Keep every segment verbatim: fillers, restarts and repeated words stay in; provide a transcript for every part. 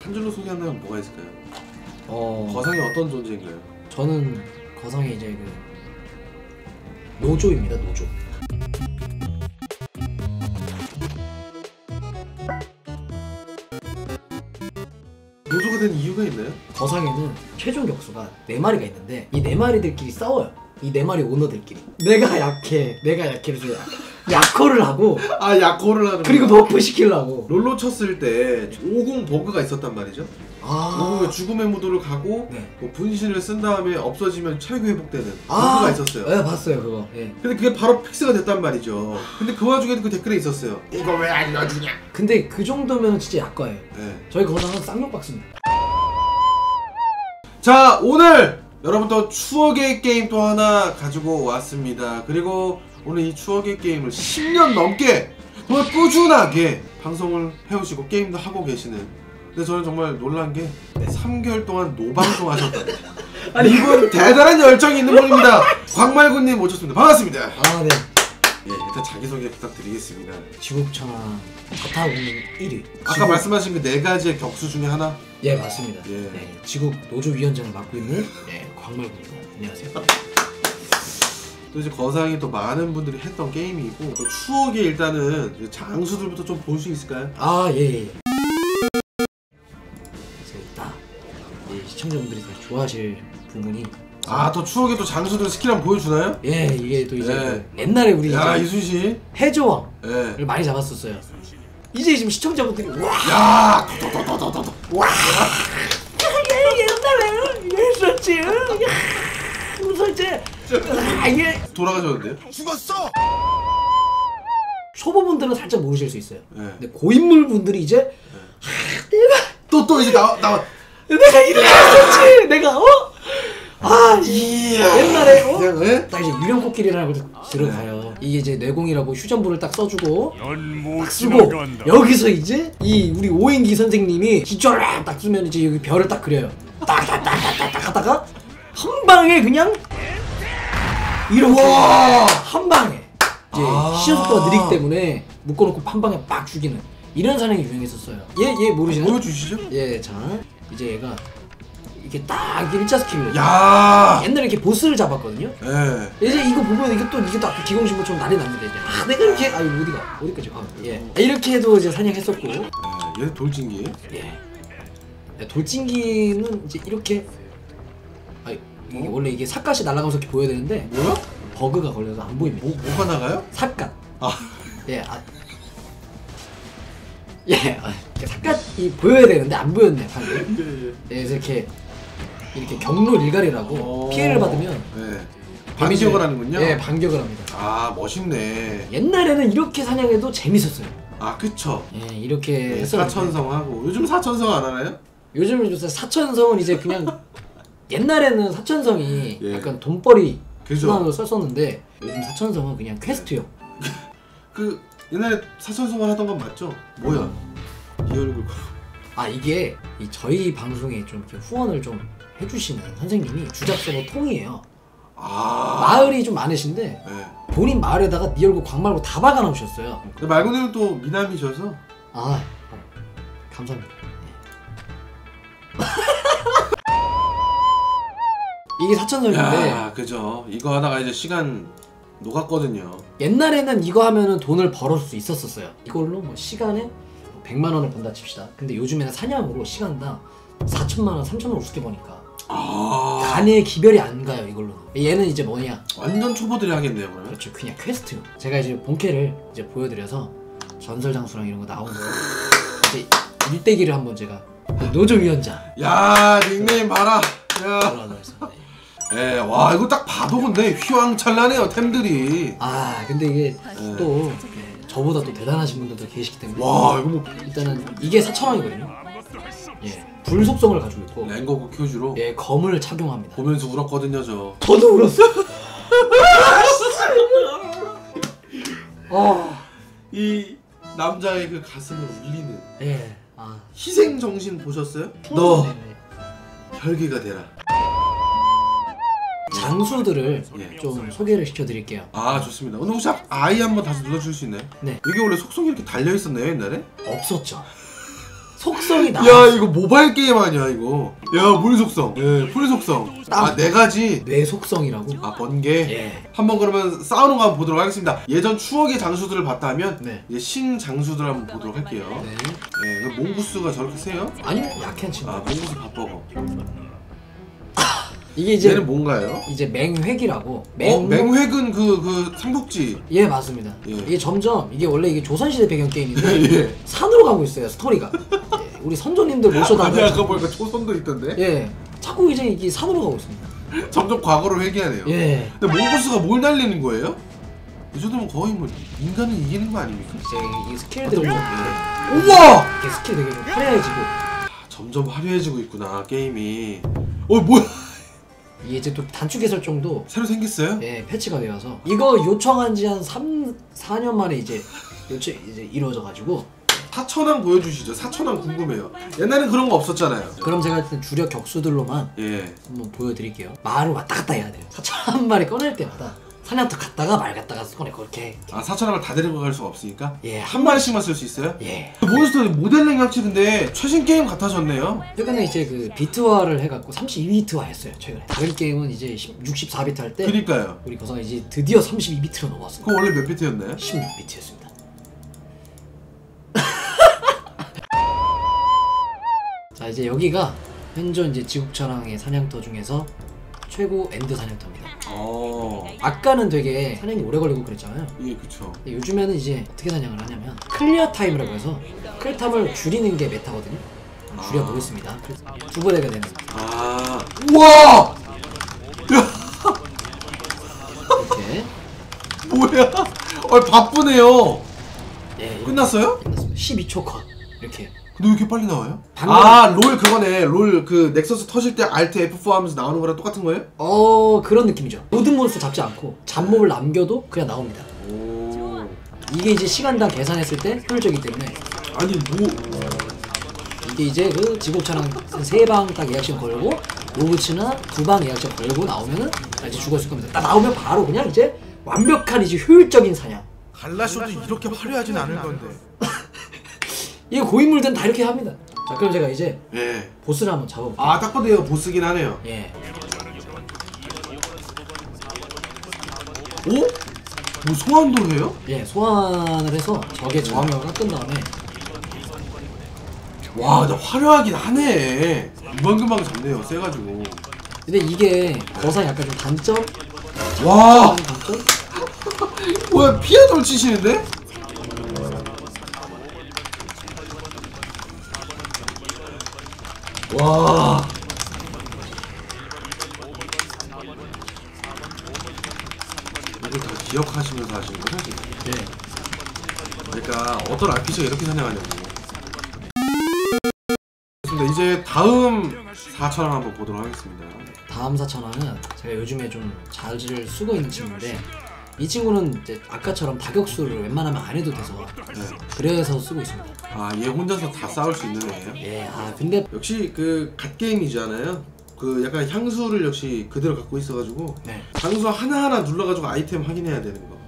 한 줄로 소개한다면 뭐가 있을까요? 어... 거상이 어떤 존재인가요? 저는 거상이 이제 그 노조입니다. 노조. 노조가 된 이유가 있나요? 거상에는 최종 격수가 네 마리가 있는데 이 네 마리들끼리 싸워요. 이 네 마리 오너들끼리. 내가 약해, 내가 약해 그래서 약호를 하고 아 약호를 하는 그리고 버프 시키려고. 롤로 쳤을 때 오공 버그가 있었단 말이죠. 아 오공에 죽음의 무도를 가고 네. 뭐 분신을 쓴 다음에 없어지면 체력이 회복되는 아 버그가 있었어요. 네 봤어요 그거. 예. 근데 그게 바로 픽스가 됐단 말이죠. 근데 그 와중에도 그 댓글에 있었어요. 이거 왜 안 넣어주냐? 근데 그 정도면 진짜 약과예요. 네. 저희 거상은 쌍욕박스입니다. 자 오늘 여러분 또 추억의 게임 또 하나 가지고 왔습니다. 그리고 오늘 이 추억의 게임을 십 년 넘게 정말 꾸준하게 방송을 해오시고 게임도 하고 계시는, 근데 저는 정말 놀란 게 삼 개월 동안 노방송 하셨다고. 아니 이분 대단한 열정이 있는 분입니다. 광말군님 모셨습니다. 반갑습니다. 아 네. 예, 일단 자기소개 부탁드리겠습니다. 지국천왕 자타고 있는 일 위. 아까 지국... 말씀하신 그 네 가지의 격수 중에 하나? 예 맞습니다. 예. 네, 지국 노조위원장을 맡고 있는 예, 광말군입니다. 안녕하세요. 또 이제 거상이 또 많은 분들이 했던 게임이고 또 추억의 일단은 장수들부터 좀 볼 수 있을까요? 아 예. 예. 그래서 딱 이 시청자분들이 다 좋아하실 부분이. 아 또 추억의 또 장수들 스킬 한번 보여주나요? 예 이게 또 이제 예. 그 옛날에 우리 야 이순신 해조왕을 예. 많이 잡았었어요. 이제 지금 시청자분들이 와 야 도도도도도도 와 옛날에 이거 했었지. 야 웃었지. 아 이게 돌아가셨는데요? 죽었어! 초보분들은 살짝 모르실 수 있어요. 네. 근데 고인물 분들이 이제 네. 아, 내가 또 또 이제 나와 나와 내가 이렇게 했었지. 내가 어? 아 이야 옛날에 어? 그냥, 예? 딱 이제 유령 코끼리라고 들어가요. 이게 이제 뇌공이라고 휴전부를 딱 써주고 딱 쓰고 여기서 이제 이 우리 오행기 선생님이 기초를 딱 쓰면 이제 여기 별을 딱 그려요. 딱딱딱딱딱 하다가 한 방에 그냥 이렇게 한 방에 이제 아 시간 속도가 느리기 때문에 묶어놓고 한 방에 빡 죽이는 이런 사냥이 유행했었어요. 얘 얘 모르시나요? 보여주시죠? 예, 자 이제 얘가 이렇게 딱 일자 스킬로 야 옛날에 이렇게 보스를 잡았거든요. 예. 이제 이거 보면 이게 또 이게 또 아까 기공신부처럼 난리 납니다. 이제 아 내가 이렇게 아 이거 어디가 어디까지 가? 예 이렇게 해도 이제 사냥했었고. 예. 얘 돌진기. 예. 네, 돌진기는 이제 이렇게 아 이게 어? 원래 이게 삿갓이 날아가면서 이렇게 보여야 되는데 뭐야? 버그가 걸려서 안 보입니다. 뭐 뭐가 나가요? 삿갓. 아 예. 아. 예. 아, 삿갓이 보여야 되는데 안 보였네 방금. 예, 예. 예, 그래서 이렇게 이렇게 경로 일갈이라고 피해를 받으면 네. 반격을 하는군요. 예, 반격을 합니다. 아 멋있네. 옛날에는 이렇게 사냥해도 재밌었어요. 아 그쵸. 예, 이렇게 네, 해서 사천성하고 요즘 사천성 안 하나요? 요즘은 요새 사천성은 이제 그냥 옛날에는 사천성이 예. 약간 돈벌이 그죠. 수단으로 썼었는데 요즘 사천성은 그냥 퀘스트용. 그 옛날에 사천성을 하던 건 맞죠? 뭐야? 이 얼굴. 아 이게 이 저희 방송에 좀 이렇게 후원을 좀 해주시는 선생님이 주작 서버 통이에요. 아 마을이 좀 많으신데 네. 본인 마을에다가 네 얼굴 광 말고 다 박아 놓으셨어요. 근데 말고는 또 미남이셔서. 아 어, 감사합니다. 네. 이게 사천성인데 야 그죠. 이거 하다가 이제 시간 녹았거든요. 옛날에는 이거 하면은 돈을 벌을 수 있었었어요. 이걸로 뭐 시간에 백만 원을 번다 칩시다. 근데 요즘에는 사냥으로 시간당 사천만 원, 삼천만 원 우습게 버니까 아 간의 기별이 안 가요 이걸로. 얘는 이제 뭐냐? 완전 초보들이 하겠네요 그러면. 그렇죠, 그냥 퀘스트. 제가 이제 본캐를 이제 보여드려서 전설 장수랑 이런 거 나오고 이제 일대기를 한번 제가 노조 위원장. 야 닉네임 봐라. 야. 돌아가겠습니다. 예, 와 이거 딱 봐도 근데 휘황찬란해요 템들이. 아 근데 이게 네. 또 저보다 또 대단하신 분들도 계시기 때문에 와 이거 뭐 일단은 이게 사천 원이거든요. 예, 불속성을 가지고 있고 랭거구 큐즈로 예, 검을 착용합니다. 보면서 울었거든요 저. 저도 울었어요. 어. 이 남자의 그 가슴을 울리는 예. 아. 희생 정신 보셨어요? 너 네네. 혈기가 되라. 장수들을 예. 좀 소개를 시켜드릴게요. 아 좋습니다. 근데 혹시 아이 한번 다시 눌러줄 수 있나요? 네. 이게 원래 속성이 이렇게 달려 있었나요 옛날에? 없었죠. 속성이 나. 야 이거 모바일 게임 아니야 이거. 야 물 속성. 예, 풀 속성. 아 네 가지. 뇌 속성이라고. 아 번개. 예. 한번 그러면 싸우는 거 한번 보도록 하겠습니다. 예전 추억의 장수들을 봤다면 네. 이제 신 장수들 한번 보도록 할게요. 네. 예, 몽구스가 저렇게 세요? 아니요, 약한 친구. 아 몽구스 밥버거. 이게 이제 얘는 뭔가요? 이제 맹획이라고. 어? 맹획은 그, 그 삼국지. 예, 맞습니다. 예. 이게 점점 이게 원래 이게 조선시대 배경 게임인데 예. 산으로 가고 있어요, 스토리가. 예, 우리 선조님들 모셔다가. 아니 아까 보니까 초선도 있던데? 예, 자꾸 이제 이게 산으로 가고 있습니다. 점점 과거를 회귀하네요. 예. 근데 몽구스가 뭘 날리는 거예요? 이 정도면 거의 뭐 인간은 이기는 거 아닙니까? 이제 이 스킬들을 좀 예. 우와! 이렇게 스킬 되게 좀 화려해지고. 아, 점점 화려해지고 있구나 게임이. 어 뭐야? 이게 이제 또 단축 해설정도 새로 생겼어요? 예, 패치가 되어서 이거 요청한 지 한 삼, 사 년 만에 이제 요청 이제 이루어져 가지고. 사천왕 보여주시죠. 사천왕 궁금해요. 옛날엔 그런 거 없었잖아요. 그럼 제가 일단 주력 격수들로만 예. 한번 보여드릴게요. 말을 왔다 갔다 해야 돼요. 사천 한 마리 꺼낼 때마다 사냥터 갔다가 말 갔다가 꺼내고 이렇게. 아 사천왕을 다 데리고 갈 수가 없으니까? 예, 한 마리씩만 쓸 수 있어요? 예. 몬스터 모델링 확실히 근데 최신 게임 같아졌네요. 최근에 이제 그 비트화를 해갖고 삼십이 비트화 했어요. 최근에. 다른 게임은 이제 육십사 비트 할 때 그니까요. 우리 거사가 이제 드디어 삼십이 비트로 넘어왔어요. 그거 원래 몇 비트였나요? 십육 비트였습니다. 자 이제 여기가 현존 이제 지국천왕의 사냥터 중에서 최고 엔드 사냥터입니다. 어. 아까는 되게 사냥이 오래 걸리고 그랬잖아요. 예, 그쵸. 근데 요즘에는 이제 어떻게 사냥을 하냐면 클리어 타임이라고 해서 클탐을 줄이는 게 메타거든요. 줄여보겠습니다. 두 번째가 되는. 아. 우와! 야, 이렇게. 뭐야? 어, 바쁘네요. 예, 끝났어요? 끝났습니다. 십이 초 컷. 이렇게. 근데 왜 이렇게 빨리 나와요? 방금- 아, 롤 그거네. 롤 그 넥서스 터질 때 알트 에프 사 하면서 나오는 거랑 똑같은 거예요? 어 그런 느낌이죠. 모든 몬스터 잡지 않고 잡몹을 남겨도 그냥 나옵니다. 오. 이게 이제 시간당 계산했을 때 효율적이기 때문에 아니, 뭐. 이게 이제 그 지국천왕 세 방 딱 예약시간 걸고 로그츠나 두 방 예약시간 걸고 나오면은 이제 죽었을 겁니다. 딱 나오면 바로 그냥 이제 완벽한 이제 효율적인 사냥. 갈라쇼도 이렇게 화려하진 않을 건데. 이게 고인물들은 다 이렇게 합니다. 자 그럼 제가 이제 예. 보스를 한번 잡아볼게요. 아, 딱 봐도 얘가 보스긴 하네요. 예. 오? 뭐 소환도 해요? 예, 소환을 해서 적의 저항력을 깎은 다음에 와, 나 화려하긴 하네. 금방금방 잡네요, 세가지고. 근데 이게 거사 약간 좀 단점? 와, 단점? 뭐야, 피아노를 치시는데? 와. 이걸 다 기억하시면서 하시는 거죠, 지금? 네. 그러니까 어떤 알피지가 이렇게 사냥하냐고. 좋습니다. 이제 다음 사천왕 한번 보도록 하겠습니다. 다음 사천왕은 제가 요즘에 좀 자질 쓰고 있는 친구인데 이 친구는 이제 아까처럼 다격수를 웬만하면 안 해도 돼서 네. 그래서 쓰고 있습니다. 아, 얘 혼자서 다 싸울 수 있는 애예요? 예, 아 근데 역시 그 갓게임이잖아요. 그 약간 향수를 역시 그대로 갖고 있어가지고 네. 향수 하나하나 눌러가지고 아이템 확인해야 되는 거.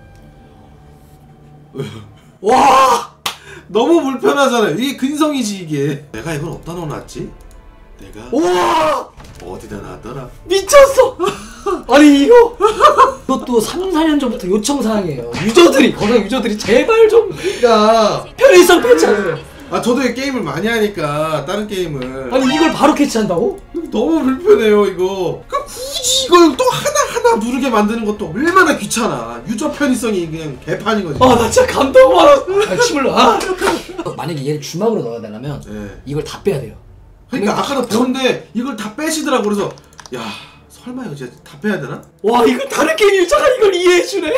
와! 너무 불편하잖아요. 이게 근성이지 이게. 내가 이걸 어디다 넣어놨지? 내가 와! 어디다 놨더라? 미쳤어! 아니 이거 이것도 삼, 사 년 전부터 요청사항이에요. 유저들이 거사 유저들이 제발 좀 그러니까 편의성 패치하세요. 아 저도 이 게임을 많이 하니까 다른 게임을 아니 이걸 바로 캐치한다고? 너무 불편해요 이거. 그러니까 굳이 이걸 또 하나하나 누르게 만드는 것도 얼마나 귀찮아. 유저 편의성이 그냥 개판인 거지. 아 나 진짜 감동 받았어. 아, 침을 놔. 아. 만약에 얘를 주막으로 넣어야 되려면 네. 이걸 다 빼야 돼요. 그러니까 아까도 보는데 이걸 다 빼시더라고. 그래서 야 설마 이거 진짜 다 빼야 되나? 와 이거 다른 게임 유저가 이걸 이해해주네.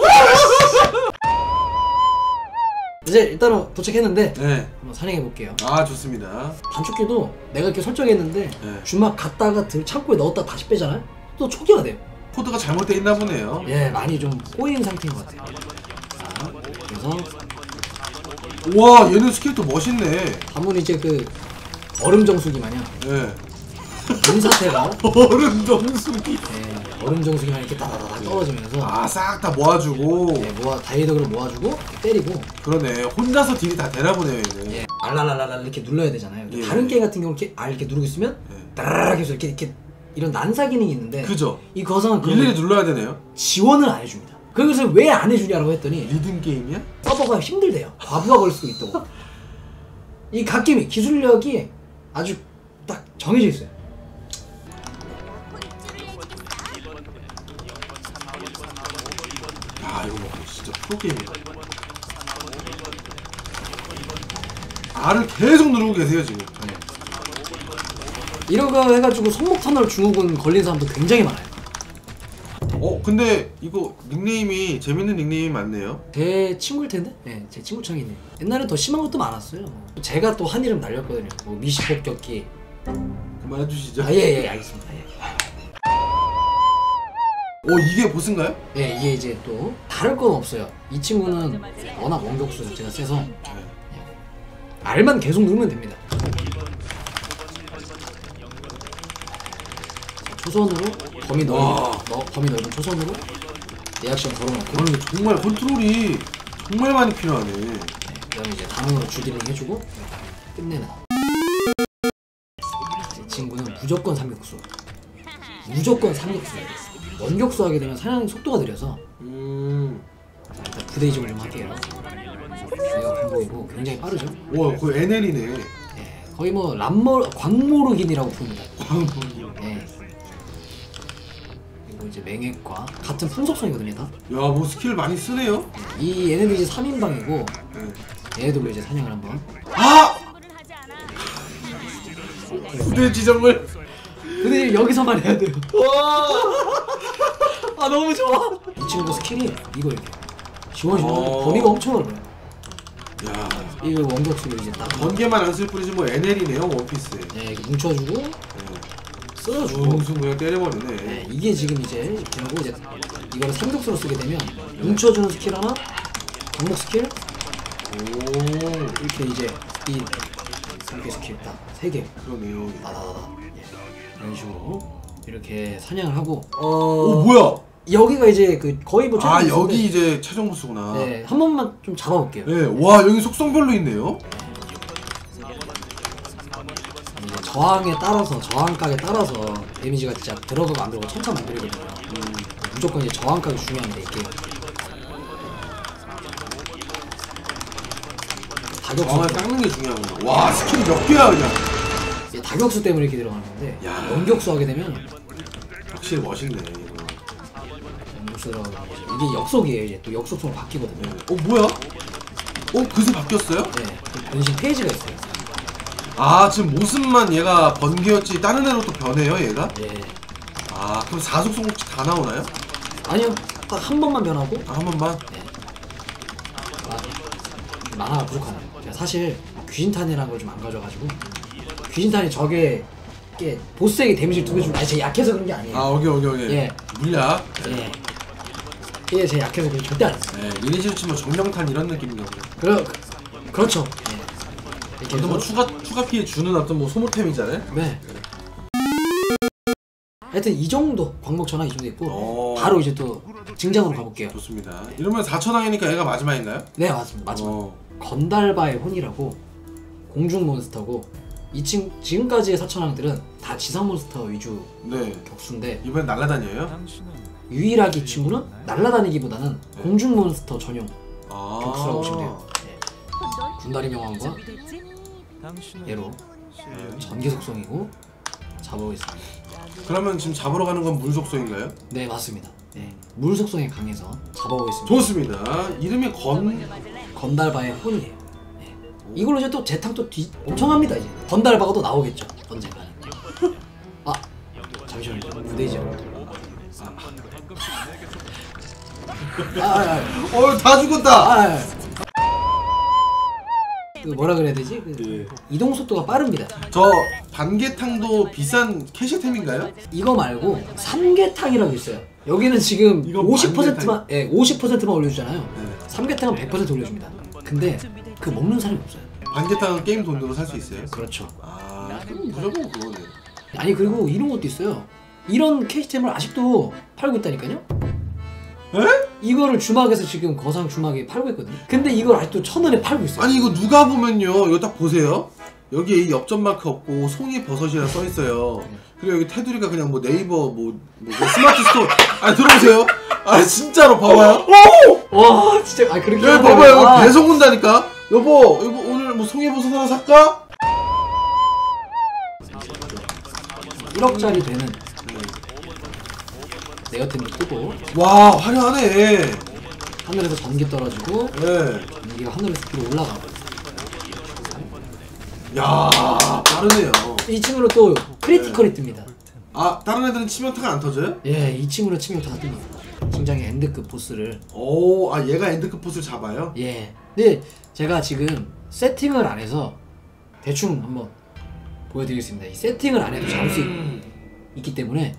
이제 일단은 도착했는데 네. 한번 사냥해볼게요. 아 좋습니다. 단축키도 내가 이렇게 설정했는데 네. 주막 갔다가 들 창고에 넣었다 다시 빼잖아요? 또 초기화 돼요. 코드가 잘못돼 있나 보네요. 예 많이 좀 꼬인 상태인 것 같아요. 자 그래서 와 얘는 스킬도 멋있네. 가문 이제 그 얼음 정수기 마냥 네. 인사태가 얼음 정수기. 네, 얼음 정수기만 이렇게 따다다닥 떨어지면서 아, 싹 다 모아주고. 네, 모아 다이덕으로 모아주고 때리고. 그러네. 혼자서 딜이 다 되나 보네요, 얘는. 예, 알랄랄랄 이렇게 눌러야 되잖아요. 예. 다른 게임 같은 경우 이렇게 알 이렇게 누르고 있으면 예. 따라락 해서 이렇게 이렇게 이런 난사 기능이 있는데. 그죠? 이 거성은 일일이 눌러야 되네요. 지원을 안 해줍니다. 그래서 왜 안 해주냐라고 했더니 리듬 게임이야? 서버가 힘들대요. 과부하 걸 수도 있다고. 이 갓게임이 기술력이 아주 딱 정해져 있어요. 야, 이거 뭐 진짜 프로게임이다. R을 계속 누르고 계세요 지금. 네. 이러고 해가지고 손목 터널 증후군 걸린 사람도 굉장히 많아요. 어 근데 이거 닉네임이 재밌는 닉네임이 많네요. 제 친구일 텐데? 네, 제 친구 창이네. 옛날엔 더 심한 것도 많았어요. 제가 또 한 이름 날렸거든요. 뭐 미시폭격기. 그만해 주시죠. 아예예 예, 알겠습니다. 예. 어 이게 보스인가요? 예, 이게 이제 또 다를 건 없어요. 이 친구는 워낙 원격수 자체가 세서 네. R만 계속 누르면 됩니다. 초선으로 범위 넓은 너, 범위 넓은 초선으로 리액션 걸어놓고. 그러면 정말 컨트롤이 정말 많이 필요하네. 네, 그다음에 이제 단으로 주디링 해주고 끝내는. 이 친구는 무조건 삼격수. 무조건 삼격수. 원격수 하게 되면 사냥 속도가 느려서. 음. 자, 일단 부대이징을 좀 할게요. 얘가 공보이고 굉장히 빠르죠. 와 거의 엔엘이네. 네, 거의 뭐 람모 광모르긴이라고 부릅니다. 광분. 네. 그리고 이제 맹액과 같은 풍속성이거든요 다. 야뭐 스킬 많이 쓰네요. 이 얘네들 이제 삼 인방이고 네. 얘네들로 이제 사냥을 한번. 아! 부대 지정을. 근데 여기서만 해야 돼요. 와. 아 너무 좋아. 이 친구 스킬이 이거 이렇게 지원지원 어. 범위가 엄청 넓어요. 야. 이거 원격수로 이제 딱 번개만 안 쓸 뿐이지 뭐 엔엘이네요 원피스에. 네, 이렇게 뭉쳐주고 네. 쓸어주고. 웅숭 그냥 때려버리네. 네, 이게 지금 이제 이렇게 하고 이제 이거를 삼격수로 쓰게 되면 뭉쳐주는 스킬 하나, 광목 스킬 오. 이렇게 이제 이 이렇게 스킬 딱 세 개. 그러네. 나다다다. 예. 이런 식으로 이렇게 사냥을 하고. 어. 오 뭐야? 여기가 이제 그 거의 뭐. 아 최종 여기 보스인데, 이제 최종 보스구나. 네, 한 번만 좀 잡아볼게요. 네. 와 여기 속성별로 있네요. 이제 저항에 따라서 저항각에 따라서 데미지가 진짜 들어가고 안 들어가고 천차만별이거든요. 음, 무조건 이제 저항각이 중요합니다 이 게임. 다격수. 저항을 깎는 게 중요하구나. 와 스킬이 몇 개야 그냥. 이게 다격수 때문에 이렇게 들어가는 건데 야. 원격수 하게 되면 확실히 멋있네. 이거. 원격수 들어가는 거죠. 이게 역속이에요. 이제 또 역속성으로 바뀌거든요. 어 뭐야? 어 그새 바뀌었어요? 네, 그 변신 페이지가 있어요. 아 지금 모습만 얘가 번개였지 다른 애로 또 변해요 얘가? 예. 아 그럼 사속성 혹시 다 나오나요? 아니요, 딱 한 번만 변하고. 아 한 번만? 네. 아, 만화가 부족하네요. 제가 사실 귀신탄이라는 걸 좀 안 가져가지고. 귀신탄이 적에 이게 보스에게 데미지를 두 배 주면 아니 제가 약해서 그런 게 아니에요. 아 오케이 오케이 오케이. 예. 물약. 예. 이게 제가 약해서 그런 게 절대 안 했어요. 네 리니지로 치면 정령탄 이런 느낌인가 보네. 그러, 그, 그렇죠. 예. 이렇게 그래도 뭐 해서- 추가 추가 피해 주는 어떤 뭐 소모템이잖아요. 네. 하여튼 이 정도 광목 전화 이 정도 있고 오. 바로 이제 또 증장으로 가볼게요. 좋습니다. 이러면 사천왕이니까 얘가 마지막인가요? 네 맞습니다. 마지막. 어. 건달바의 혼이라고 공중 몬스터고 이 친 지금까지의 사천왕들은 다 지상 몬스터 위주 네. 격수인데 이번엔 날라다녀요? 유일하게 이 친구는 날아다니기보다는 네. 공중 몬스터 전용 아. 격수라고 보시면 돼요. 네. 군다리 명왕과 얘로 네. 전기 속성이고 잡아보겠습니다. 그러면 지금 잡으러 가는 건 물 속성인가요? 네 맞습니다. 네. 물 속성에 강해서 잡아보겠습니다. 좋습니다. 이름이 건 건달바의 혼이에요. 네. 이걸로 이제 또 재탕 또 뒤, 엄청 합니다 이제. 건달바가 또 나오겠죠 언젠가는. 아 잠시만요. 무대죠. 아, 아, 아, 어, 다 죽었다. 아, 아. 그 뭐라 그래야 되지? 그 예. 이동 속도가 빠릅니다. 저 반개탕도 비싼 캐시템인가요? 이거 말고 삼계탕이라고 있어요. 여기는 지금 이거 오십 퍼센트만 예, 오십 퍼센트만 올려주잖아요. 네. 삼계탕은 백 퍼센트 올려줍니다. 근데 그 먹는 사람이 없어요. 반개탕은 게임 돈으로 살 수 있어요? 그렇죠. 아, 그럼 무조건 그거네. 아니 그리고 이런 것도 있어요. 이런 캐시템을 아직도 팔고 있다니까요? 에? 이거를 주막에서 지금 거상 주막에 팔고 있거든요. 근데 이걸 아직도 천 원에 팔고 있어요. 아니 이거 누가 보면요, 이거 딱 보세요. 여기에 이 엽전 마크 없고 송이 버섯이라 써 있어요. 그리고 여기 테두리가 그냥 뭐 네이버 뭐, 뭐, 뭐 스마트 스토어. 아 들어보세요. 아 진짜로 봐봐요. 오! 와 진짜 아 그렇게 여기 봐봐요. 여기 배송 온다니까. 여보, 여보 오늘 뭐 송이 버섯 하나 살까? 일억짜리 되는 네어템도 뜨고 와 화려하네. 하늘에서 전기 떨어지고 네. 전기가 하늘에서 뒤로 올라가고. 야 빠르네요. 이 친구로 또 크리티컬이 뜹니다. 아 다른 애들은 치명타가 안 터져요? 예, 이 친구로 치면 다 뜹니다. 굉장히 엔드급 보스를. 오, 아 얘가 엔드급 보스를 잡아요? 예. 근데 제가 지금 세팅을 안 해서 대충 한번 보여드리겠습니다. 이 세팅을 안 해도 잡을 수 음. 있기 때문에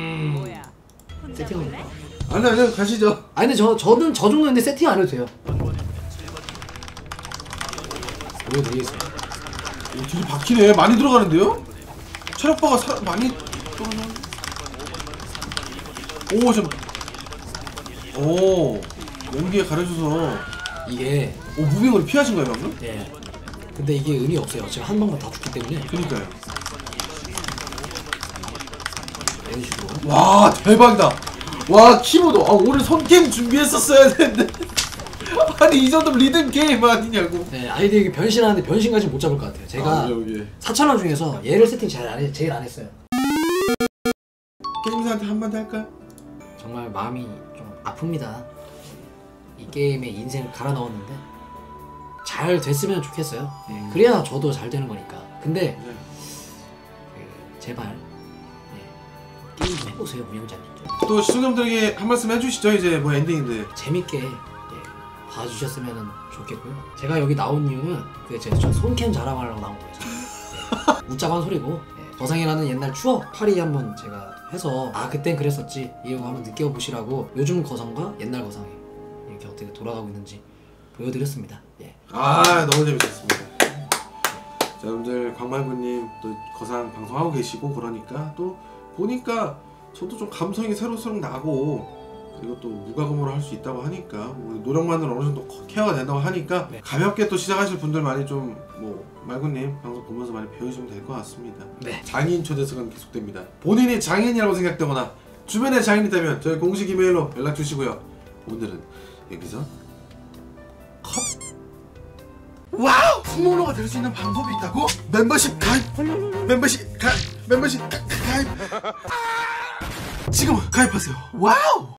세팅을. 아니 아니 가시죠. 아니 근데 저 저는 저 정도인데 세팅 안 해도 돼요. 보여드리겠습니다. 오, 뒤로 박히네. 많이 들어가는데요? 체력바가 사, 많이 떨어져. 오, 좀. 오, 연기에 가려줘서. 이게 오, 무빙을 피하신 거예요, 방금? 예. 근데 이게 의미 없어요. 제가 한 방만 다 죽기 때문에. 그니까요. 이런 식으로. 와, 대박이다. 와, 키보드. 아, 오늘 손게임 준비했었어야 되는데. 아니, 이 정도면 리듬 게임 아니냐고. 네, 아이들 이게 변신하는데 변신까지 못 잡을 것 같아요. 제가 아, 여기. 사천 원 중에서 얘를 세팅 제일 안, 해, 제일 안 했어요. 게임사한테 한마디 할까요? 정말 마음이 좀 아픕니다. 이 게임에 인생을 갈아 넣었는데 잘 됐으면 좋겠어요. 네, 그래야 저도 잘 되는 거니까. 근데 네. 그, 제발 네, 게임 좀 해보세요, 운영자님. 또 시청자분들에게 한 말씀 해주시죠. 이제 뭐 엔딩인데. 재밌게 예, 봐주셨으면 좋겠고요. 제가 여기 나온 이유는 그 제 저 손캠 자랑하려고 나온 거예요. 예, 웃자고 한 소리고 예, 거상이라는 옛날 추억 파리 한번 제가 해서 아 그땐 그랬었지 이거 한번 느껴보시라고 요즘 거상과 옛날 거상이 이렇게 어떻게 돌아가고 있는지 보여드렸습니다. 예. 아 너무 재밌었습니다. 자 여러분들 광말구님 또 거상 방송하고 계시고 그러니까 또 보니까 저도 좀 감성이 새록새록 나고 그리고 또 무과금으로 할 수 있다고 하니까 우리 노력만으로 어느 정도 케어가 된다고 하니까 네. 가볍게 또 시작하실 분들 많이 좀 뭐 말구님 방송 보면서 많이 배우시면 될 것 같습니다. 네. 장인 초대석은 계속됩니다. 본인이 장인이라고 생각되거나 주변에 장인이 되면 저희 공식 이메일로 연락 주시고요. 오늘은 여기서 컷! 와우! 풍모로가 될 수 있는 방법이 있다고? 멤버십 가입! 멤버십 가입! 멤버십 가, 가입! 지금 가입하세요. 와우!